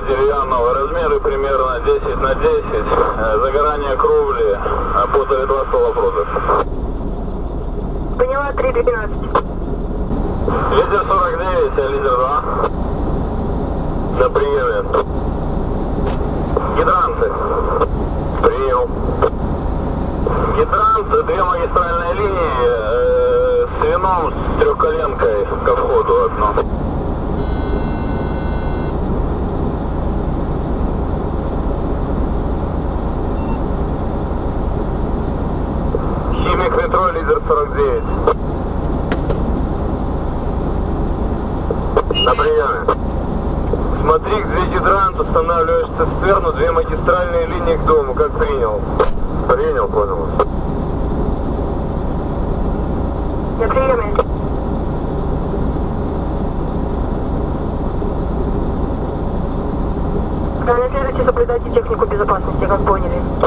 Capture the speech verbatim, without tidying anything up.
деревянного, размеры примерно десять на десять, загорание кровли, подали два ствола против. Поняла, три двенадцать. Лидер сорок девять, а лидер два. На приеме. Гидранты. Прием. Гидрант, две магистральные линии э, с вином, с трехколенкой ко входу в окно. Химик метро, лидер сорок девять. На приеме. Смотри, где гидрант, устанавливаешь цистерну, две магистральные линии к дому, как принял. Принял, понял. На приеме. Проанализируйте, соблюдайте технику безопасности, как поняли.